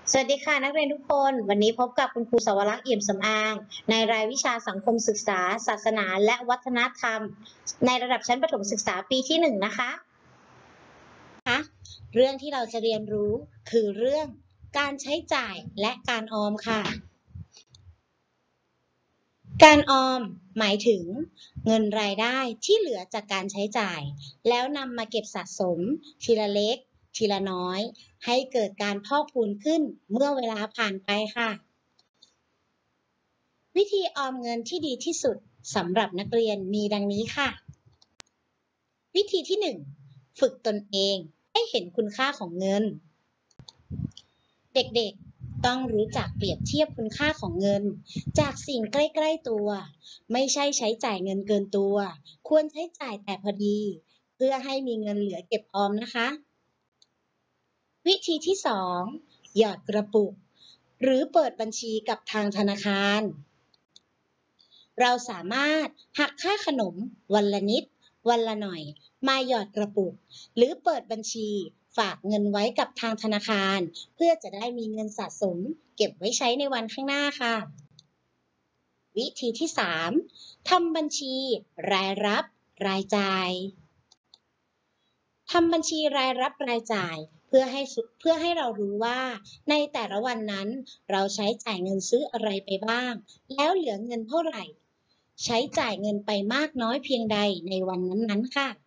สวัสดีค่ะนักเรียนทุกคนวันนี้พบกับคุณครูสวรักษ์เอี่ยมสำอางในรายวิชาสังคมศึกษาศาสนาและวัฒนธรรมในระดับชั้นประถมศึกษาปีที่1นะคะเรื่องที่เราจะเรียนรู้คือเรื่องการใช้จ่ายและการออมค่ะการออมหมายถึงเงินรายได้ที่เหลือจากการใช้จ่ายแล้วนำมาเก็บสะสมทีละเล็กทีละน้อยให้เกิดการพอกพูนขึ้นเมื่อเวลาผ่านไปค่ะวิธีออมเงินที่ดีที่สุดสำหรับนักเรียนมีดังนี้ค่ะวิธีที่1ฝึกตนเองให้เห็นคุณค่าของเงินเด็กๆต้องรู้จักเปรียบเทียบคุณค่าของเงินจากสิ่งใกล้ๆตัวไม่ใช่ใช้จ่ายเงินเกินตัวควรใช้จ่ายแต่พอดีเพื่อให้มีเงินเหลือเก็บออมนะคะวิธีที่2หยอดกระปุกหรือเปิดบัญชีกับทางธนาคารเราสามารถหักค่าขนมวันละนิดวันละหน่อยมาหยอดกระปุกหรือเปิดบัญชีฝากเงินไว้กับทางธนาคารเพื่อจะได้มีเงินสะสมเก็บไว้ใช้ในวันข้างหน้าค่ะวิธีที่3ทำบัญชีรายรับรายจ่ายทำบัญชีรายรับรายจ่ายเพื่อให้เรารู้ว่าในแต่ละวันนั้นเราใช้จ่ายเงินซื้ออะไรไปบ้างแล้วเหลือเงินเท่าไหร่ใช้จ่ายเงินไปมากน้อยเพียงใดในวันนั้นๆค่ะ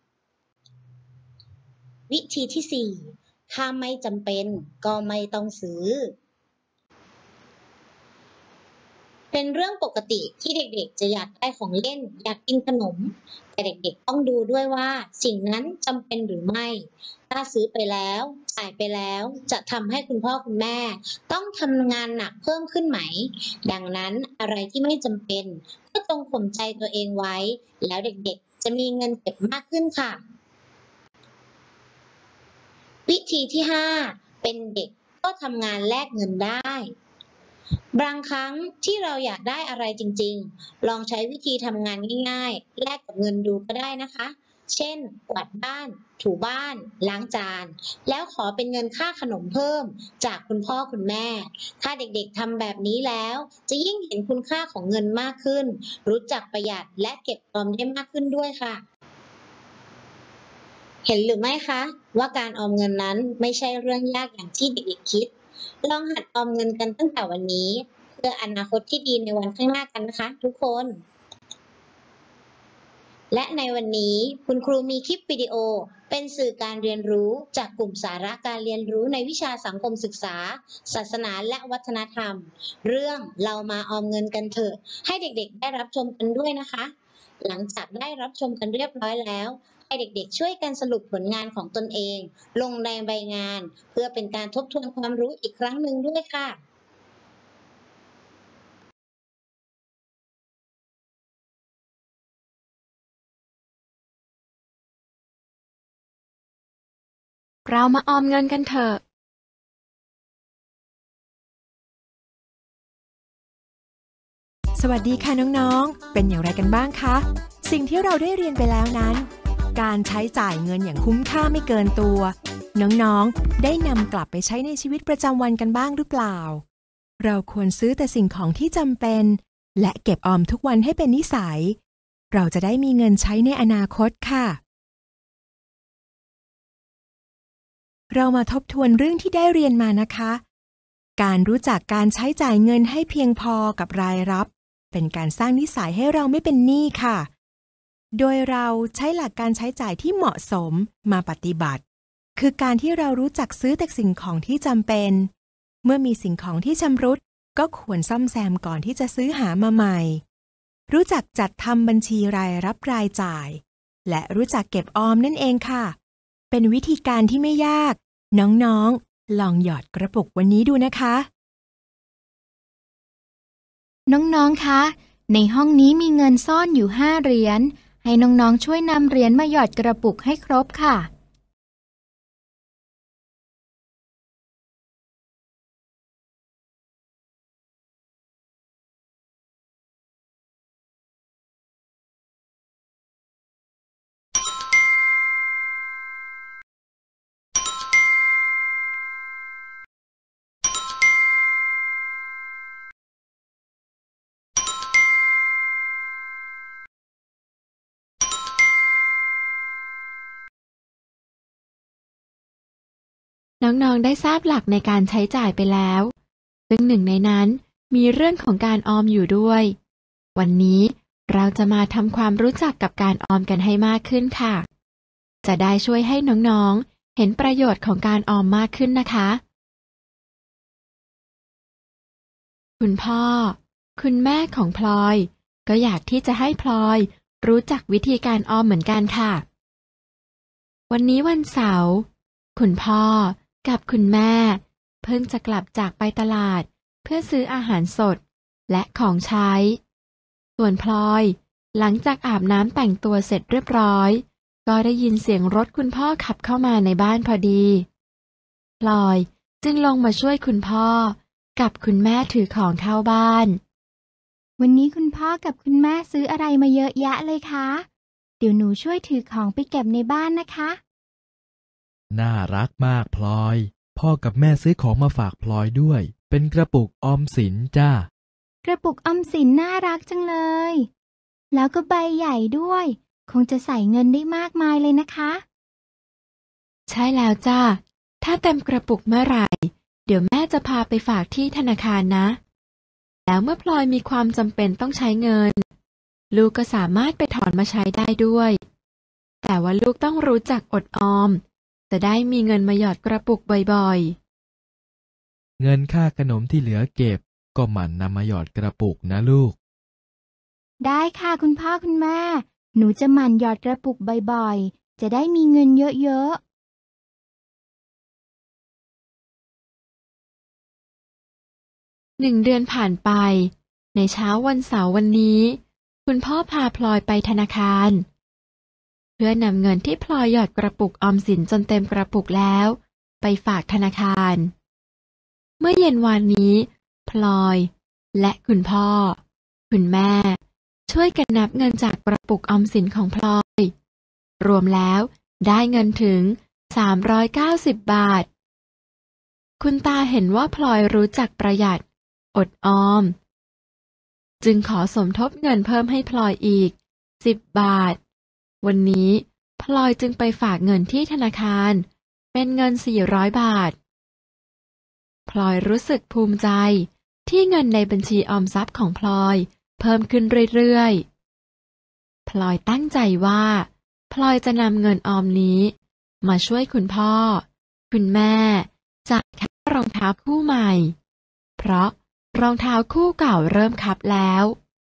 วิธีที่4ถ้าไม่จำเป็นก็ไม่ต้องซื้อเป็นเรื่องปกติที่เด็กๆจะอยากได้ของเล่นอยากกินขนมแต่เด็กๆต้องดูด้วยว่าสิ่งนั้นจำเป็นหรือไม่ถ้าซื้อไปแล้วจ่ายไปแล้วจะทำให้คุณพ่อคุณแม่ต้องทำงานหนักเพิ่มขึ้นไหมดังนั้นอะไรที่ไม่จำเป็นก็จงข่มใจตัวเองไว้แล้วเด็กๆจะมีเงินเก็บมากขึ้นค่ะวิธีที่5เป็นเด็กก็ทำงานแลกเงินได้บางครั้งที่เราอยากได้อะไรจริงๆลองใช้วิธีทำงานง่ายๆแลกกับเงินดูก็ได้นะคะเช่นกวาดบ้านถูบ้านล้างจานแล้วขอเป็นเงินค่าขนมเพิ่มจากคุณพ่อคุณแม่ถ้าเด็กๆทำแบบนี้แล้วจะยิ่งเห็นคุณค่าของเงินมากขึ้นรู้จักประหยัดและเก็บออมได้มากขึ้นด้วยค่ะเห็นหรือไม่คะว่าการออมเงินนั้นไม่ใช่เรื่องยากอย่างที่เด็กๆคิดลองหัดออมเงินกันตั้งแต่วันนี้เพื่ออนาคตที่ดีในวันข้างหน้ากันนะคะทุกคนและในวันนี้คุณครูมีคลิปวิดีโอเป็นสื่อการเรียนรู้จากกลุ่มสาระการเรียนรู้ในวิชาสังคมศึกษาศาสนาและวัฒนธรรมเรื่องเรามาออมเงินกันเถอะให้เด็กๆได้รับชมกันด้วยนะคะหลังจากได้รับชมกันเรียบร้อยแล้วให้เด็กๆช่วยกันสรุปผลงานของตนเองลงในใบงานเพื่อเป็นการทบทวนความรู้อีกครั้งหนึ่งด้วยค่ะเรามาออมเงินกันเถอะสวัสดีค่ะน้องๆเป็นอย่างไรกันบ้างคะสิ่งที่เราได้เรียนไปแล้วนั้นการใช้จ่ายเงินอย่างคุ้มค่าไม่เกินตัวน้องๆได้นำกลับไปใช้ในชีวิตประจำวันกันบ้างหรือเปล่าเราควรซื้อแต่สิ่งของที่จำเป็นและเก็บออมทุกวันให้เป็นนิสัยเราจะได้มีเงินใช้ในอนาคตค่ะเรามาทบทวนเรื่องที่ได้เรียนมานะคะการรู้จักการใช้จ่ายเงินให้เพียงพอกับรายรับเป็นการสร้างนิสัยให้เราไม่เป็นหนี้ค่ะโดยเราใช้หลักการใช้จ่ายที่เหมาะสมมาปฏิบัติคือการที่เรารู้จักซื้อแต่สิ่งของที่จำเป็นเมื่อมีสิ่งของที่ชำรุดก็ควรซ่อมแซมก่อนที่จะซื้อหามาใหม่รู้จักจัดทำบัญชีรายรับรายจ่ายและรู้จักเก็บออมนั่นเองค่ะเป็นวิธีการที่ไม่ยากน้องๆลองหยอดกระปุกวันนี้ดูนะคะน้องๆ คะ ในห้องนี้มีเงินซ่อนอยู่5 เหรียญ ให้น้องๆ ช่วยนำเหรียญมาหยอดกระปุกให้ครบค่ะน้องๆได้ทราบหลักในการใช้จ่ายไปแล้ว ซึ่งหนึ่งในนั้นมีเรื่องของการออมอยู่ด้วย วันนี้เราจะมาทำความรู้จักกับการออมกันให้มากขึ้นค่ะ จะได้ช่วยให้น้องๆเห็นประโยชน์ของการออมมากขึ้นนะคะ คุณพ่อ คุณแม่ของพลอยก็อยากที่จะให้พลอยรู้จักวิธีการออมเหมือนกันค่ะ วันนี้วันเสาร์คุณพ่อกับคุณแม่เพิ่งจะกลับจากไปตลาดเพื่อซื้ออาหารสดและของใช้ ส่วนพลอยหลังจากอาบน้ำแต่งตัวเสร็จเรียบร้อยก็ได้ยินเสียงรถคุณพ่อขับเข้ามาในบ้านพอดีพลอยจึงลงมาช่วยคุณพ่อกับคุณแม่ถือของเข้าบ้านวันนี้คุณพ่อกับคุณแม่ซื้ออะไรมาเยอะแยะเลยคะเดี๋ยวหนูช่วยถือของไปเก็บในบ้านนะคะน่ารักมากพลอยพ่อกับแม่ซื้อของมาฝากพลอยด้วยเป็นกระปุกออมสินจ้ากระปุกออมสินน่ารักจังเลยแล้วก็ใบใหญ่ด้วยคงจะใส่เงินได้มากมายเลยนะคะใช่แล้วจ้าถ้าเต็มกระปุกเมื่อไหร่เดี๋ยวแม่จะพาไปฝากที่ธนาคารนะแล้วเมื่อพลอยมีความจำเป็นต้องใช้เงินลูกก็สามารถไปถอนมาใช้ได้ด้วยแต่ว่าลูกต้องรู้จักอดออมจะได้มีเงินมาหยอดกระปุกบ่อยๆเงินค่าขนมที่เหลือเก็บก็หมั่นนำมาหยอดกระปุกนะลูกได้ค่ะคุณพ่อคุณแม่หนูจะหมั่นหยอดกระปุกบ่อยๆจะได้มีเงินเยอะๆ1 เดือนผ่านไปในเช้าวันเสาร์วันนี้คุณพ่อพาพลอยไปธนาคารเพื่อนำเงินที่พลอยหยอดกระปุกออมสินจนเต็มกระปุกแล้วไปฝากธนาคารเมื่อเย็นวานนี้พลอยและคุณพ่อคุณแม่ช่วยกันนับเงินจากกระปุกออมสินของพลอยรวมแล้วได้เงินถึง390 บาทคุณตาเห็นว่าพลอยรู้จักประหยัดอดออมจึงขอสมทบเงินเพิ่มให้พลอยอีก10 บาทวันนี้พลอยจึงไปฝากเงินที่ธนาคารเป็นเงิน400 บาทพลอยรู้สึกภูมิใจที่เงินในบัญชีออมทรัพย์ของพลอยเพิ่มขึ้นเรื่อยๆพลอยตั้งใจว่าพลอยจะนำเงินออมนี้มาช่วยคุณพ่อคุณแม่จ่ายค่ารองเท้าคู่ใหม่เพราะรองเท้าคู่เก่าเริ่มคับแล้ว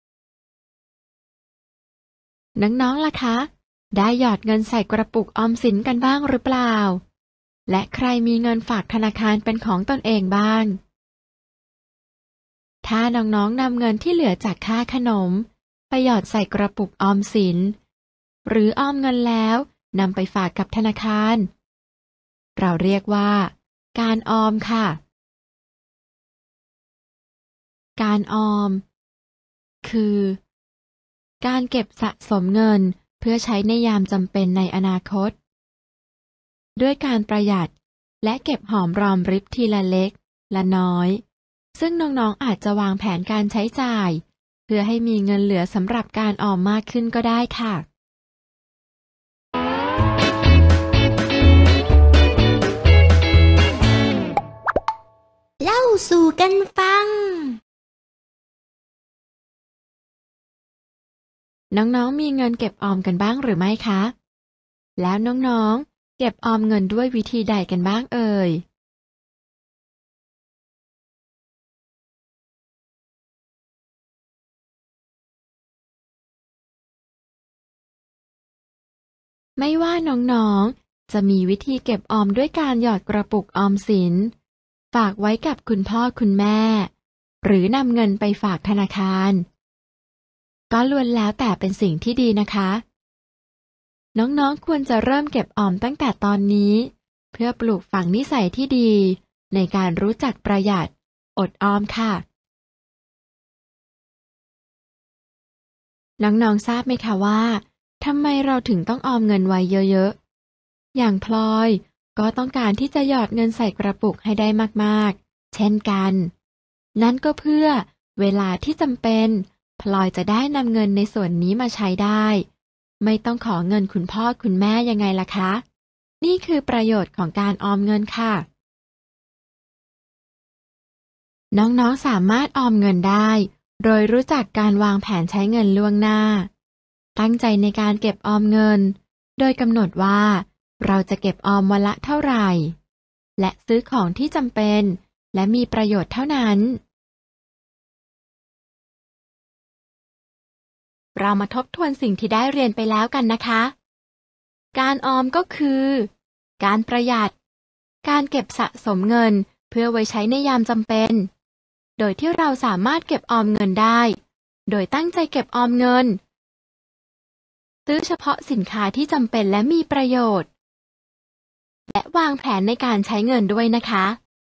น้องๆล่ะคะได้หยอดเงินใส่กระปุกออมสินกันบ้างหรือเปล่าและใครมีเงินฝากธนาคารเป็นของตนเองบ้างถ้าน้องๆนำเงินที่เหลือจากค่าขนมไปหยอดใส่กระปุกออมสินหรือออมเงินแล้วนำไปฝากกับธนาคารเราเรียกว่าการออมค่ะการออมคือการเก็บสะสมเงินเพื่อใช้ในยามจำเป็นในอนาคตด้วยการประหยัดและเก็บหอมรอมริบทีละเล็กละน้อยซึ่งน้องๆอาจจะวางแผนการใช้จ่ายเพื่อให้มีเงินเหลือสำหรับการออมมากขึ้นก็ได้ค่ะเล่าสู่กันฟังน้องๆมีเงินเก็บออมกันบ้างหรือไม่คะแล้วน้องๆเก็บออมเงินด้วยวิธีใดกันบ้างเอ่ยไม่ว่าน้องๆจะมีวิธีเก็บออมด้วยการหยอดกระปุกออมสินฝากไว้กับคุณพ่อคุณแม่หรือนำเงินไปฝากธนาคารก็ล้วนแล้วแต่เป็นสิ่งที่ดีนะคะน้องๆควรจะเริ่มเก็บออมตั้งแต่ตอนนี้เพื่อปลูกฝังนิสัยที่ดีในการรู้จักประหยัดอดออมค่ะน้องๆทราบไหมคะว่าทำไมเราถึงต้องออมเงินไว้เยอะๆอย่างพลอยก็ต้องการที่จะหยอดเงินใส่กระปุกให้ได้มากๆเช่นกันนั่นก็เพื่อเวลาที่จำเป็นพลอยจะได้นำเงินในส่วนนี้มาใช้ได้ไม่ต้องขอเงินคุณพ่อคุณแม่ยังไงล่ะคะนี่คือประโยชน์ของการออมเงินค่ะน้องๆสามารถออมเงินได้โดยรู้จักการวางแผนใช้เงินล่วงหน้าตั้งใจในการเก็บออมเงินโดยกำหนดว่าเราจะเก็บออมวันละเท่าไหร่และซื้อของที่จำเป็นและมีประโยชน์เท่านั้นเรามาทบทวนสิ่งที่ได้เรียนไปแล้วกันนะคะการออมก็คือการประหยัดการเก็บสะสมเงินเพื่อไว้ใช้ในยามจำเป็นโดยที่เราสามารถเก็บออมเงินได้โดยตั้งใจเก็บออมเงินซื้อเฉพาะสินค้าที่จำเป็นและมีประโยชน์และวางแผนในการใช้เงินด้วยนะคะ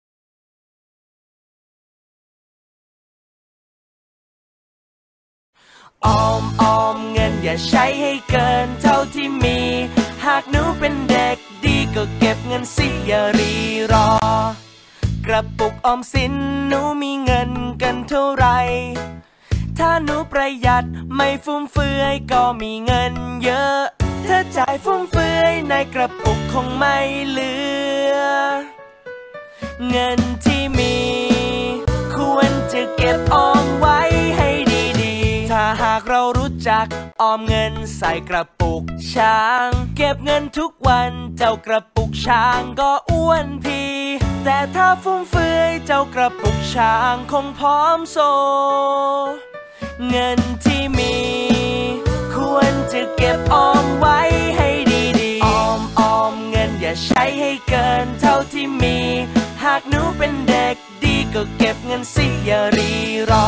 ออมเงินอย่าใช้ให้เกินเท่าที่มีหากหนูเป็นเด็กดีก็เก็บเงินสิอย่ารีรอกระปุกออมสินหนูมีเงินกันเท่าไรถ้าหนูประหยัดไม่ฟุ่มเฟือยก็มีเงินเยอะถ้าจ่ายฟุ่มเฟือยในกระปุกคงไม่เหลือเงินที่มีควรจะเก็บออมไว้ให้ดีๆถ้าหากเรารู้จักออมเงินใส่กระปุกช้างเก็บเงินทุกวันเจ้ากระปุกช้างก็อ้วนพีแต่ถ้าฟุ่มเฟือยเจ้ากระปุกช้างคงผอมโซเงินที่มีควรจะเก็บออมไว้ให้ดีๆออมเงินอย่าใช้ให้เกินเท่าที่มีหากหนูเป็นเด็กดีก็เก็บเงินสิอย่ารีรอ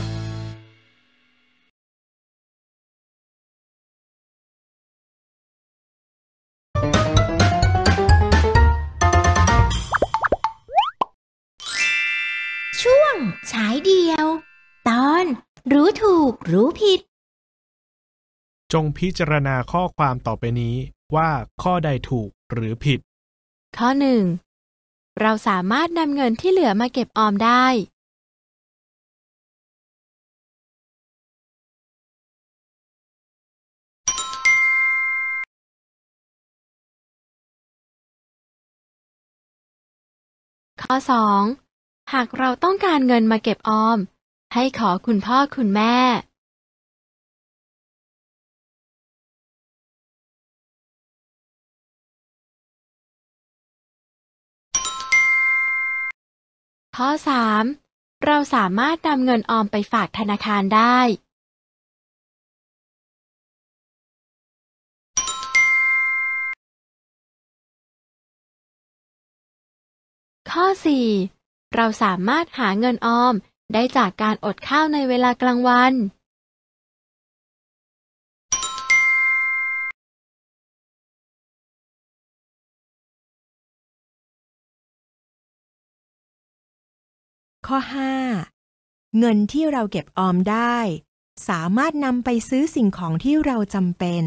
ช่วงฉายเดียว ตอนรู้ถูกรู้ผิดจงพิจารณาข้อความต่อไปนี้ว่าข้อใดถูกหรือผิดข้อ 1. เราสามารถนำเงินที่เหลือมาเก็บออมได้ข้อ 2. หากเราต้องการเงินมาเก็บออมให้ขอคุณพ่อคุณแม่ข้อ 3. เราสามารถนำเงินออมไปฝากธนาคารได้ข้อ 4. เราสามารถหาเงินออมได้จากการอดข้าวในเวลากลางวันข้อ 5. เงินที่เราเก็บออมได้สามารถนำไปซื้อสิ่งของที่เราจำเป็น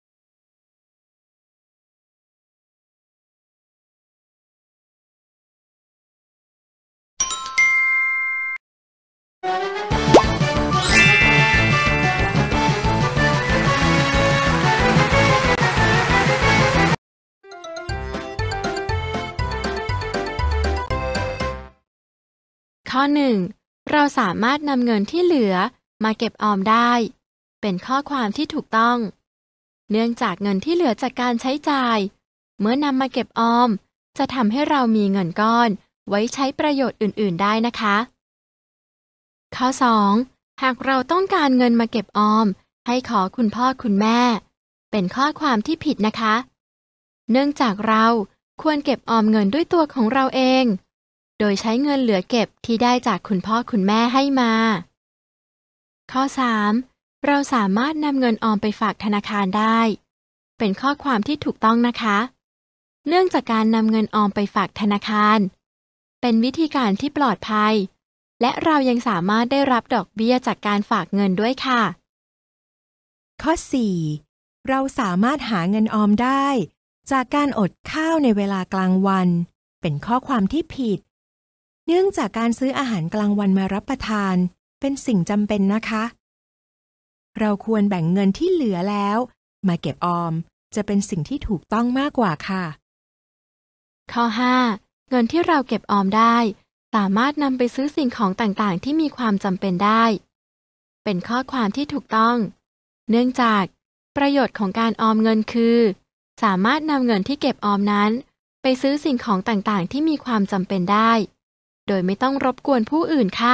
ข้อ 1. เราสามารถนำเงินที่เหลือมาเก็บออมได้เป็นข้อความที่ถูกต้องเนื่องจากเงินที่เหลือจากการใช้จ่ายเมื่อนำมาเก็บออมจะทำให้เรามีเงินก้อนไว้ใช้ประโยชน์อื่นๆได้นะคะข้อ 2. หากเราต้องการเงินมาเก็บออมให้ขอคุณพ่อคุณแม่เป็นข้อความที่ผิดนะคะเนื่องจากเราควรเก็บออมเงินด้วยตัวของเราเองโดยใช้เงินเหลือเก็บที่ได้จากคุณพ่อคุณแม่ให้มาข้อ 3. เราสามารถนำเงินออมไปฝากธนาคารได้เป็นข้อความที่ถูกต้องนะคะเนื่องจากการนำเงินออมไปฝากธนาคารเป็นวิธีการที่ปลอดภัยและเรายังสามารถได้รับดอกเบี้ยจากการฝากเงินด้วยค่ะข้อ 4. เราสามารถหาเงินออมได้จากการอดข้าวในเวลากลางวันเป็นข้อความที่ผิดเนื่องจากการซื้ออาหารกลางวันมารับประทานเป็นสิ่งจำเป็นนะคะเราควรแบ่งเงินที่เหลือแล้วมาเก็บออมจะเป็นสิ่งที่ถูกต้องมากกว่าค่ะข้อ 5. เงินที่เราเก็บออมได้สามารถนำไปซื้อสิ่งของต่างๆที่มีความจำเป็นได้ เป็นข้อความที่ถูกต้อง เนื่องจากประโยชน์ของการออมเงินคือ สามารถนำเงินที่เก็บออมนั้น ไปซื้อสิ่งของต่างๆที่มีความจำเป็นได้ โดยไม่ต้องรบกวนผู้อื่นค่ะ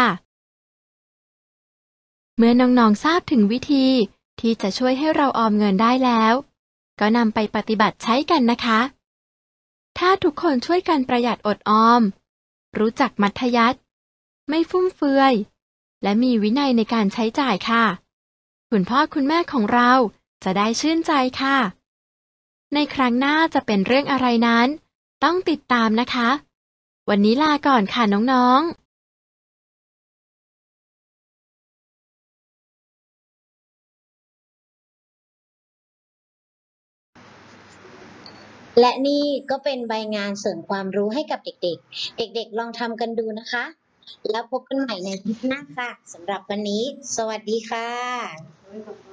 เมื่อน้องๆทราบถึงวิธีที่จะช่วยให้เราออมเงินได้แล้ว ก็นำไปปฏิบัติใช้กันนะคะ ถ้าทุกคนช่วยกันประหยัดอดออม รู้จักมัธยัสถ์ ไม่ฟุ่มเฟือย และมีวินัยในการใช้จ่ายค่ะ คุณพ่อคุณแม่ของเราจะได้ชื่นใจค่ะ ในครั้งหน้าจะเป็นเรื่องอะไรนั้น ต้องติดตามนะคะ วันนี้ลาก่อนค่ะน้องๆและนี่ก็เป็นใบงานเสริมความรู้ให้กับเด็กๆ เด็กๆลองทำกันดูนะคะ แล้วพบกันใหม่ในคลิปหน้าค่ะสำหรับวันนี้ สวัสดีค่ะ